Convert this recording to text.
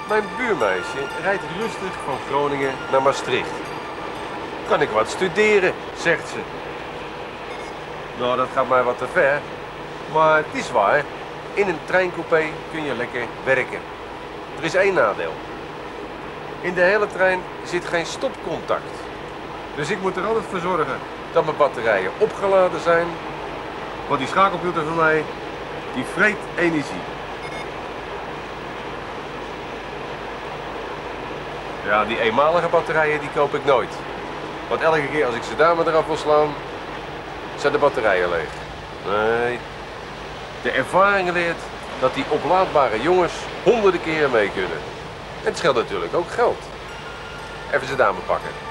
Mijn buurmeisje rijdt rustig van Groningen naar Maastricht. Kan ik wat studeren, zegt ze. Nou, dat gaat mij wat te ver. Maar het is waar. In een treincoupé kun je lekker werken. Er is één nadeel. In de hele trein zit geen stopcontact. Dus ik moet er altijd voor zorgen dat mijn batterijen opgeladen zijn. Want die schakelcomputer van mij, die vreet energie. Ja, die eenmalige batterijen die koop ik nooit. Want elke keer als ik ze daar maar eraf wil slaan, zijn de batterijen leeg. Nee, de ervaring leert dat die oplaadbare jongens honderden keren mee kunnen. En het scheelt natuurlijk ook geld. Even ze dame pakken.